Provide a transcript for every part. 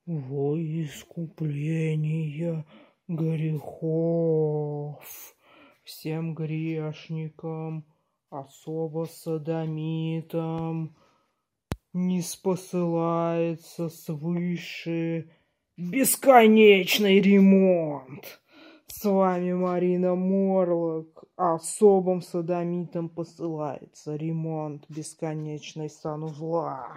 во искупление грехов всем грешникам, особо содомитам, ниспосылается свыше бесконечный ремонт. С вами Марина Морлок. Особым содомитам посылается ремонт бесконечной санузла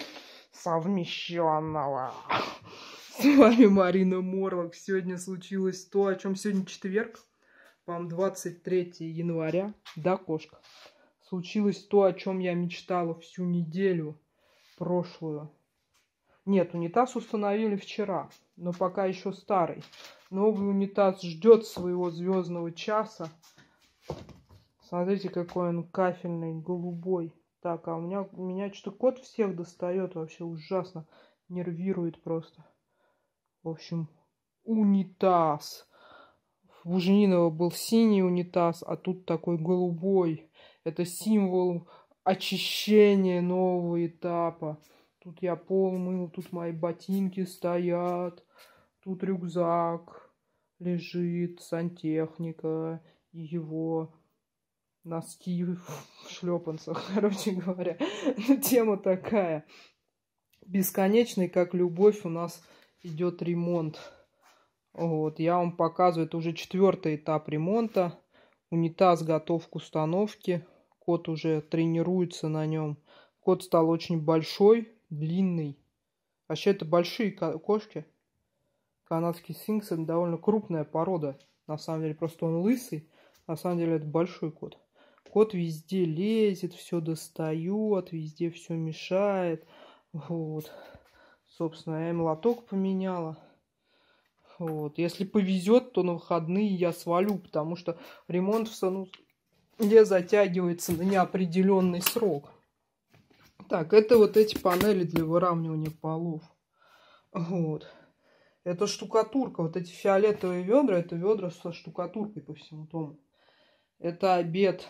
совмещенного. С вами Марина Морлок. Сегодня случилось то, о чем сегодня четверг, по-моему, 23 января. Да, кошка? Случилось то, о чем я мечтала всю неделю прошлую. Нет, унитаз установили вчера, но пока еще старый. Новый унитаз ждет своего звездного часа. Смотрите, какой он кафельный, голубой. Так, а у меня что-то кот всех достает, вообще ужасно. Нервирует просто. В общем, унитаз. У Буженинова был синий унитаз, а тут такой голубой. Это символ очищения нового этапа. Тут я пол мыл, тут мои ботинки стоят, тут рюкзак лежит, сантехника и его носки в шлепанцах, короче говоря. Тема такая. Бесконечный, как любовь, у нас идет ремонт. Вот, я вам показываю, это уже 4-й этап ремонта. Унитаз готов к установке. Кот уже тренируется на нем. Кот стал очень большой, длинный. Вообще это большие кошки. Канадский сфинкс — это довольно крупная порода. На самом деле просто он лысый. На самом деле это большой кот. Кот везде лезет, все достает, везде все мешает. Вот. Собственно, я им лоток поменяла. Вот. Если повезет, то на выходные я свалю, потому что ремонт в санузле затягивается на неопределенный срок. Так, это вот эти панели для выравнивания полов. Вот. Это штукатурка. Вот эти фиолетовые ведра, это ведра со штукатуркой по всему дому. Это обед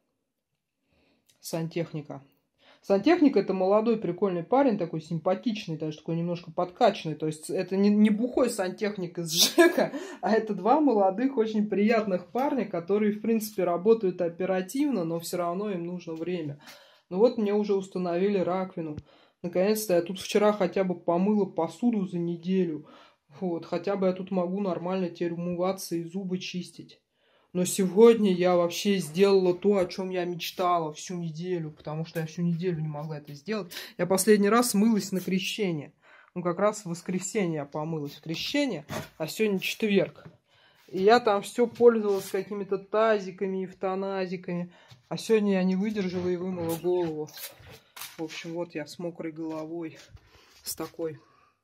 сантехника. Сантехник — это молодой прикольный парень, такой симпатичный, даже такой немножко подкачанный. То есть это не бухой сантехник из ЖЭКа, а это два молодых, очень приятных парня, которые, в принципе, работают оперативно, но все равно им нужно время. Ну вот мне уже установили раковину. Наконец-то я тут вчера хотя бы помыла посуду за неделю. Вот, хотя бы я тут могу нормально теперь умываться и зубы чистить. Но сегодня я вообще сделала то, о чем я мечтала всю неделю, потому что я всю неделю не могла это сделать. Я последний раз мылась на крещение. Ну, как раз в воскресенье я помылась в крещение, а сегодня четверг. И я там все пользовалась какими-то тазиками, эвтаназиками. А сегодня я не выдержала и вымыла голову. В общем, вот я с мокрой головой, с такой.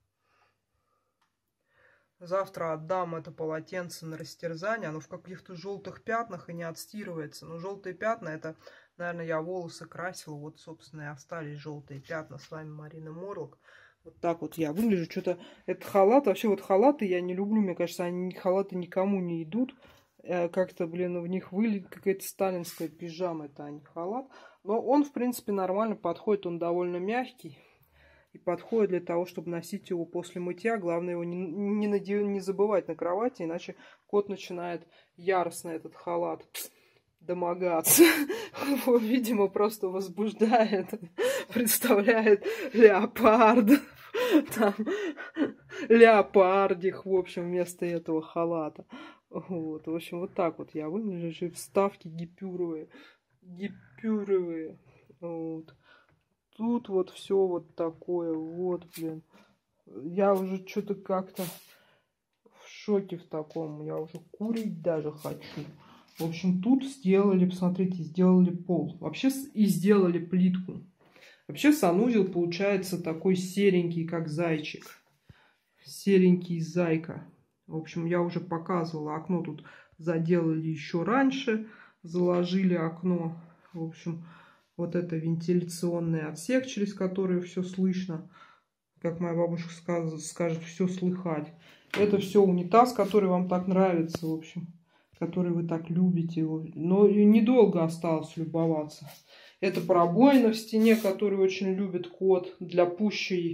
Завтра отдам это полотенце на растерзание. Оно в каких-то желтых пятнах и не отстирывается. Но желтые пятна — это, наверное, я волосы красила. Вот, собственно, и остались желтые пятна. С вами Марина Морлок. Вот так вот я выгляжу. Что-то это халат. Вообще вот халаты я не люблю. Мне кажется, халаты никому не идут. Как-то, блин, в них вылет какая-то сталинская пижама. Это, а не халат. Но он, в принципе, нормально подходит. Он довольно мягкий. И подходит для того, чтобы носить его после мытья. Главное его не забывать на кровати, иначе кот начинает яростно этот халат домогаться. Его, видимо, просто возбуждает. Представляет леопарда. Там леопардих, в общем, вместо этого халата. Вот, в общем, вот так вот я выгляжу. Вставки гипюровые. Гипюровые. Вот. Тут вот все вот такое, вот, блин. Я уже что-то как-то в шоке в таком. Я уже курить даже хочу. В общем, тут сделали, посмотрите, сделали пол. Вообще и сделали плитку. Вообще санузел получается такой серенький, как зайчик. Серенький зайка. В общем, я уже показывала. Окно тут заделали еще раньше. Заложили окно. В общем... Вот это вентиляционный отсек, через который все слышно. Как моя бабушка скажет, все слыхать. Это все унитаз, который вам так нравится, в общем. Который вы так любите. Но недолго осталось любоваться. Это пробоина в стене, которую очень любит кот. Для пущей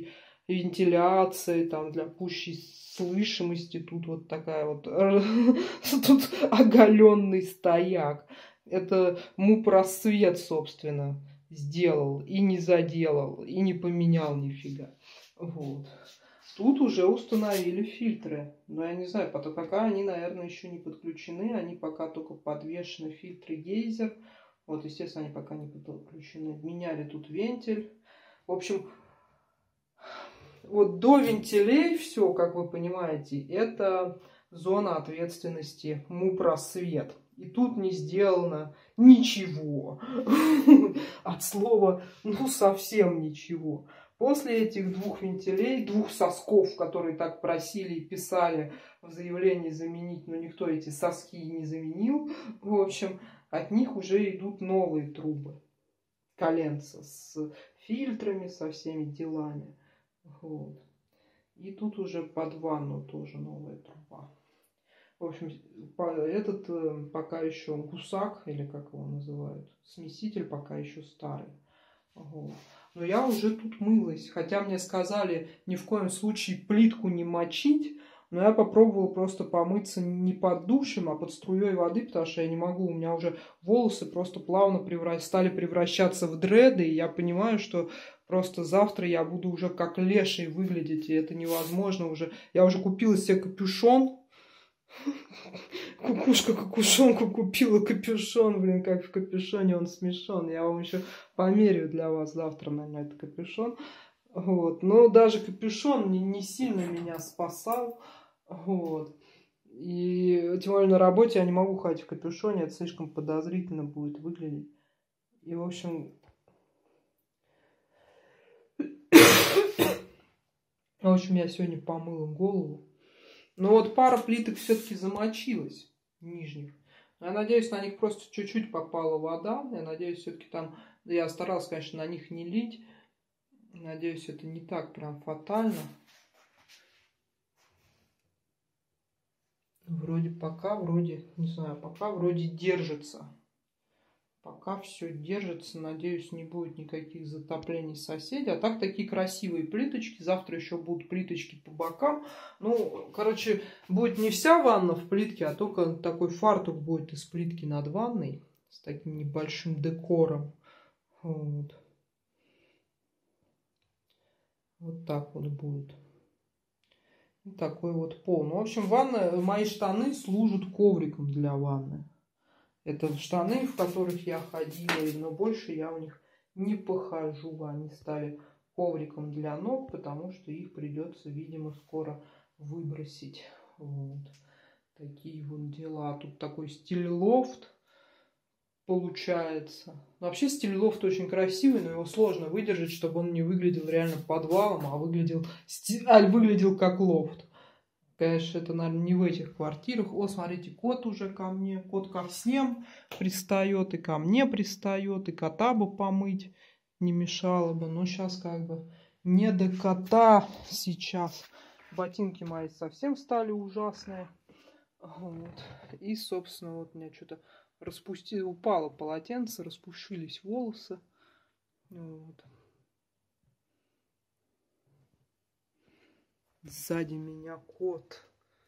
вентиляции, там для пущей слышимости. Тут вот такая вот, тут оголенный стояк. Это мупросвет, собственно, сделал и не заделал, и не поменял нифига. Вот. Тут уже установили фильтры. Но я не знаю, пока они, наверное, еще не подключены. Они пока только подвешены, фильтры гейзер. Вот, естественно, они пока не подключены. Меняли тут вентиль. В общем, вот до вентилей все, как вы понимаете, это зона ответственности мупросвет. И тут не сделано ничего. От слова, ну, совсем ничего. После этих двух вентилей, двух сосков, которые так просили и писали в заявлении заменить, но никто эти соски не заменил, в общем, от них уже идут новые трубы. Коленца с фильтрами, со всеми делами. Вот. И тут уже под ванну тоже новая труба. В общем, этот пока еще гусак, или как его называют, смеситель пока еще старый. Вот. Но я уже тут мылась. Хотя мне сказали ни в коем случае плитку не мочить. Но я попробовала просто помыться не под душем, а под струей воды, потому что я не могу. У меня уже волосы просто плавно стали превращаться в дреды. И я понимаю, что просто завтра я буду уже как леший выглядеть. И это невозможно уже. Я уже купила себе капюшон. Кукушка-кукушонку купила капюшон, блин, как в капюшоне он смешон. Я вам еще померяю для вас завтра, наверное, этот капюшон. Вот. Но даже капюшон не сильно меня спасал. Вот. И тем более на работе я не могу ходить в капюшоне, это слишком подозрительно будет выглядеть. И, в общем... я сегодня помыла голову. Но вот пара плиток все-таки замочилась, нижних. Я надеюсь, на них просто чуть-чуть попала вода. Я надеюсь, все-таки там... Я старалась, конечно, на них не лить. Надеюсь, это не так прям фатально. Не знаю, пока вроде держится. Пока все держится, надеюсь, не будет никаких затоплений соседей. А так такие красивые плиточки. Завтра еще будут плиточки по бокам. Ну, короче, будет не вся ванна в плитке, а только такой фартук будет из плитки над ванной. С таким небольшим декором. Вот. Вот так вот будет. И такой вот пол. Ну, в общем, мои штаны служат ковриком для ванны. Это штаны, в которых я ходила, но больше я в них не похожу. Они стали ковриком для ног, потому что их придется, видимо, скоро выбросить. Вот. Такие вот дела. Тут такой стиль-лофт получается. Вообще стиль-лофт очень красивый, но его сложно выдержать, чтобы он не выглядел реально подвалом, а выглядел как лофт. Конечно, это, наверное, не в этих квартирах. О, смотрите, кот уже ко мне. Кот ко всем пристает, и ко мне пристает, и кота бы помыть не мешало бы. Но сейчас как бы не до кота сейчас. Ботинки мои совсем стали ужасные. Вот. И, собственно, вот у меня что-то упало полотенце, распушились волосы. Вот. Сзади меня кот.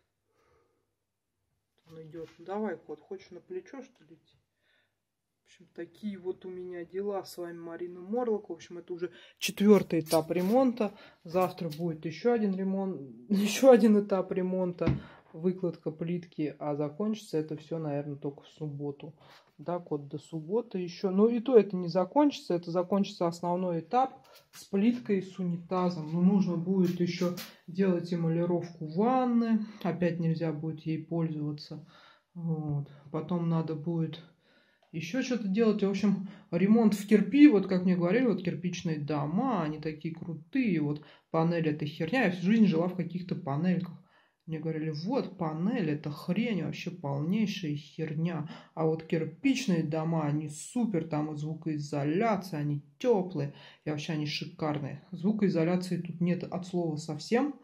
Он идет. Давай, кот, хочешь на плечо, что ли, идти? В общем, такие вот у меня дела. С вами Марина Морлок. В общем, это уже 4-й этап ремонта. Завтра будет еще один этап ремонта. Выкладка плитки. А закончится это все, наверное, только в субботу. Да, кот, до субботы еще. Но и то это не закончится. Это закончится основной этап с плиткой, с унитазом. Но нужно будет еще делать эмалировку ванны. Опять нельзя будет ей пользоваться. Вот. Потом надо будет еще что-то делать. В общем, ремонт в кирпи. Вот как мне говорили, вот кирпичные дома, они такие крутые. Вот панель это херня. Я всю жизнь жила в каких-то панельках. Мне говорили, вот панель, это хрень, вообще полнейшая херня. А вот кирпичные дома, они супер, там и звукоизоляция, они теплые. И вообще они шикарные. Звукоизоляции тут нет от слова совсем.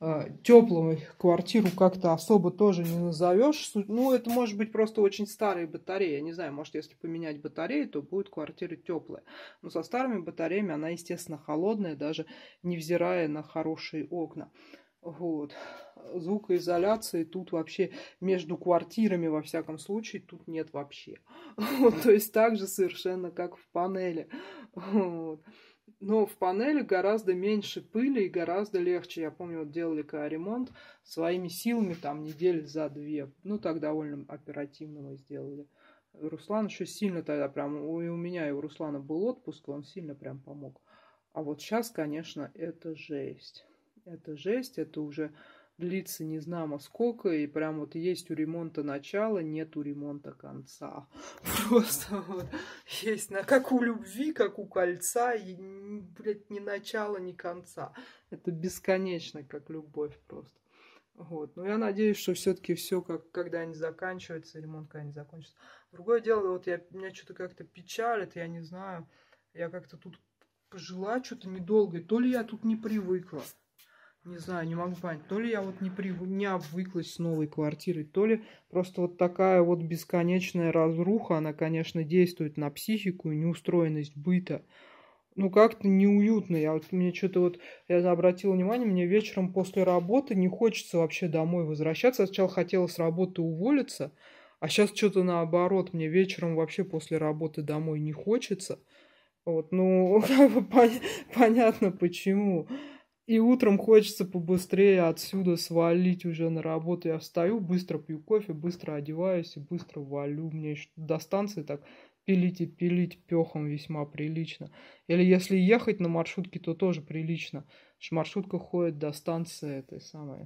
Теплую квартиру как-то особо тоже не назовешь. Ну, это может быть просто очень старые батареи. Я не знаю, может, если поменять батареи, то будет квартира теплая. Но со старыми батареями она, естественно, холодная, даже невзирая на хорошие окна. Вот. Звукоизоляции тут вообще между квартирами, во всяком случае, тут нет вообще. Вот, то есть так же совершенно, как в панели. Вот. Но в панели гораздо меньше пыли и гораздо легче. Я помню, вот делали когда ремонт своими силами, там недели за две. Ну, так довольно оперативно мы сделали. Руслан еще сильно тогда прям, и у меня, и у Руслана был отпуск, он сильно прям помог. А вот сейчас, конечно, это жесть. Это жесть, это уже длится не знамо сколько, и прям вот есть у ремонта начало, нет у ремонта конца. Просто вот есть, как у любви, как у кольца, и, блядь, ни начала, ни конца. Это бесконечно, как любовь просто. Вот. Но я надеюсь, что все-таки все как когда-нибудь заканчивается, ремонт когда-нибудь закончится. Другое дело, вот меня что-то как-то печалит, я не знаю, я как-то тут пожила что-то недолго, то ли я тут не привыкла. Не знаю, не могу понять. То ли я вот не обвыклась с новой квартирой, то ли просто вот такая вот бесконечная разруха, она, конечно, действует на психику и неустроенность быта. Ну, как-то неуютно. Мне что-то вот, я обратила внимание, мне вечером после работы не хочется вообще домой возвращаться. Я сначала хотела с работы уволиться, а сейчас что-то наоборот. Мне вечером вообще после работы домой не хочется. Вот, ну, как бы понятно почему. И утром хочется побыстрее отсюда свалить уже на работу. Я встаю, быстро пью кофе, быстро одеваюсь и быстро валю. Мне еще до станции так пилить и пилить пехом весьма прилично. Или если ехать на маршрутке, то тоже прилично. Потому что маршрутка ходит до станции этой самой.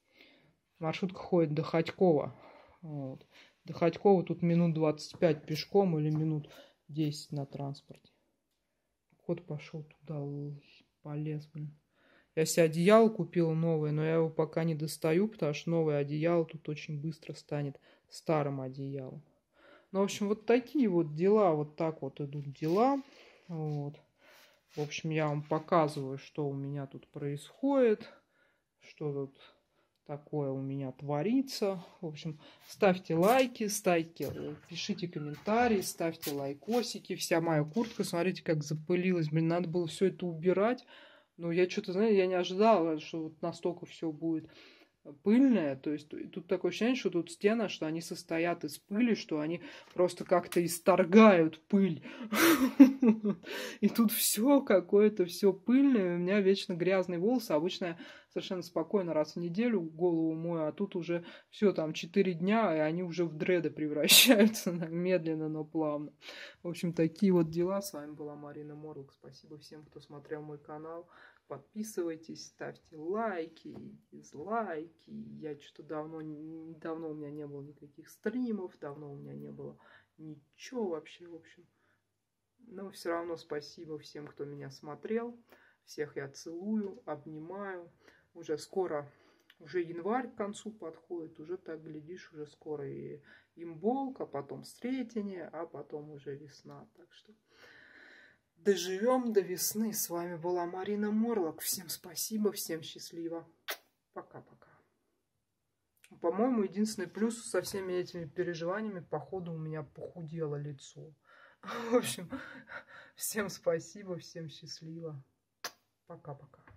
Маршрутка ходит до Ходькова. Вот. До Ходькова тут минут 25 пешком или минут 10 на транспорте. Кот пошел туда, полез, блин. Я себе одеяло купила новое, но я его пока не достаю, потому что новое одеяло тут очень быстро станет старым одеялом. Ну, в общем, вот такие вот дела, вот так вот идут дела. Вот. В общем, я вам показываю, что у меня тут происходит, что тут такое у меня творится. В общем, ставьте лайки, пишите комментарии, ставьте лайкосики. Вся моя куртка, смотрите, как запылилась. Блин, надо было все это убирать. Ну, я что-то, знаете, я не ожидала, что вот настолько все будет пыльное. То есть тут такое ощущение, что тут стены, что они состоят из пыли, что они просто как-то исторгают пыль. И тут все какое-то, все пыльное. У меня вечно грязные волосы. Обычно я совершенно спокойно раз в неделю голову мою, а тут уже все там 4 дня, и они уже в дреды превращаются медленно, но плавно. В общем, такие вот дела. С вами была Марина Морлок. Спасибо всем, кто смотрел мой канал. Подписывайтесь, ставьте лайки, дизлайки. Я что-то давно у меня не было никаких стримов, давно у меня не было ничего вообще, в общем. Но все равно спасибо всем, кто меня смотрел. Всех я целую, обнимаю. Уже скоро, уже январь к концу подходит, уже так, глядишь, уже скоро и имболк, а потом Сретение, а потом уже весна. Так что доживем до весны. С вами была Марина Морлок. Всем спасибо, всем счастливо. Пока-пока. По-моему, единственный плюс со всеми этими переживаниями, походу, у меня похудело лицо. В общем, всем спасибо, всем счастливо. Пока-пока.